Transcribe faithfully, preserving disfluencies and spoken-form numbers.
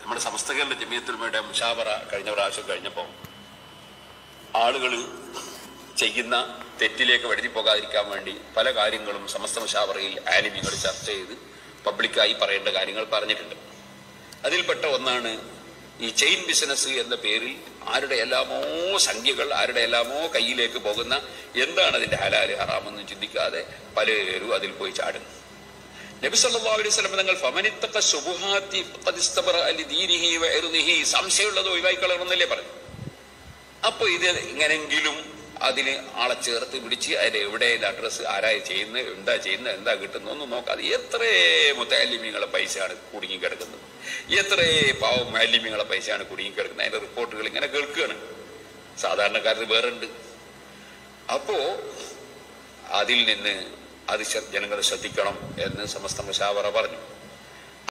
നമ്മുടെ സമസ്ത കേരള ജമിയത്തുലമയുടെ മുശാവറ കഴിഞ്ഞ പ്രാവശ്യം കഴിഞ്ഞപ്പോൾ ആളുകൾ ചെയ്യുന്ന തെറ്റിലേക്ക് വഴുതി പോകാതിരിക്കാൻ വേണ്ടി പല കാര്യങ്ങളും സമസ്ത മുശാവറയിൽ ആലിമീങ്ങൾ ചർച്ച ചെയ്ത് പബ്ലിക്കായി പറയേണ്ട കാര്യങ്ങൾ പറഞ്ഞിട്ടുണ്ട്. അതിൽപ്പെട്ട ഒന്നാണ് ഈ ചെയിൻ ബിസിനസ് എന്ന പേരിൽ ആരുടെ എല്ലാമോ സംഖ്യകൾ ആരുടെ എല്ലാമോ കയ്യിലേക്ക് പോകുന്ന എന്താണ് അതിന്റെ ഹലാല് ഹറാമെന്ന് ചിന്തിക്കാതെ പലരും അതിൽ പോയി ചാടുന്നു. നബി സല്ലല്ലാഹു അലൈഹി വസല്ലം തങ്ങൾ ഫമനിത്തഖ ശുബുഹാത്തി ഖദ് ഇസ്തബറ ലിദീനിഹി വഇർദിഹി, സംശയമുള്ളത് ഒഴിവാക്കി കളയണമെന്നല്ലേ പറഞ്ഞു. അപ്പൊ ഇത് ഇങ്ങനെങ്കിലും അതിന് ആളെ ചേർത്ത് പിടിച്ച് അതിന്റെ എവിടെ അഡ്രസ്സ് ആരായി ചെയ്യുന്നത്, എന്താ ചെയ്യുന്നത്, എന്താ കിട്ടുന്നത് ഒന്നും നോക്കാതെ എത്രേ മുത്തഅല്ലിമീങ്ങളെ പൈസയാണ് കുടുങ്ങി കിടക്കുന്നത്, എത്രേ പാവം മുഅല്ലിമീങ്ങളെ പൈസയാണ് കുടുങ്ങി കിടക്കുന്നത്. അതിന്റെ റിപ്പോർട്ടുകൾ ഇങ്ങനെ കേൾക്കുകയാണ്. സാധാരണക്കാരത് വേറെ ഉണ്ട്. അപ്പോ അതിൽ നിന്ന് അത് ജനങ്ങൾ ശ്രദ്ധിക്കണം എന്ന് സമസ്ത മുശാവറ പറഞ്ഞു.